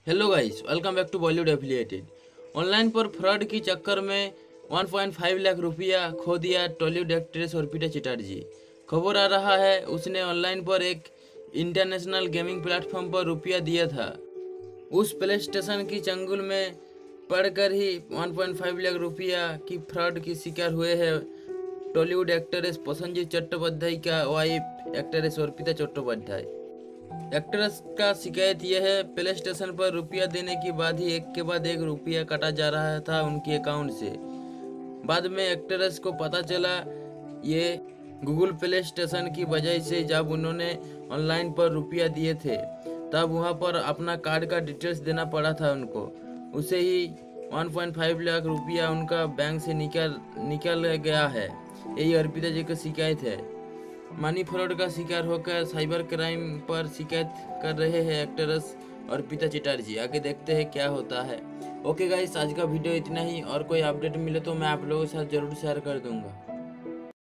Hello guys, welcome back to Bollywood affiliated. Online पर fraud की चक्कर में 1.5 लाख रुपया खो दिया टॉलीवुड एक्ट्रेस अर्पिता चैटर्जी। खबर आ रहा है उसने ऑनलाइन पर एक इंटरनेशनल गेमिंग प्लेटफॉर्म पर रुपया दिया था। उस प्ले स्टेशन की चंगुल में पड़कर ही 1.5 लाख रुपया की फ्रॉड की शिकार हुए हैं टॉलीवुड एक्ट्रेस प्रसेनजीत चट्टोपाध्याय का wife actress Arpita Chattopadhyay. Actress का शिकायत यह है, प्ले स्टेशन पर रुपया देने के बाद ही एक के बाद एक रुपया काटा जा रहा था उनके अकाउंट से। बाद में एक्ट्रेस को पता चला ये गूगल प्ले स्टेशन की वजह से। जब उन्होंने ऑनलाइन पर रुपया दिए थे तब वहां पर अपना कार्ड का डिटेल्स देना पड़ा था उनको। उसे ही 1.5 लाख रुपया उनका बैंक से निकल गया है। यही अर्पिता जी की शिकायत है। मनी फ्रॉड का शिकार होकर साइबर क्राइम पर शिकायत कर रहे हैं एक्ट्रेस अर्पिता चैटर्जी। आगे देखते हैं क्या होता है। ओके गाइस, आज का वीडियो इतना ही। और कोई अपडेट मिले तो मैं आप लोगों के साथ जरूर शेयर कर दूंगा।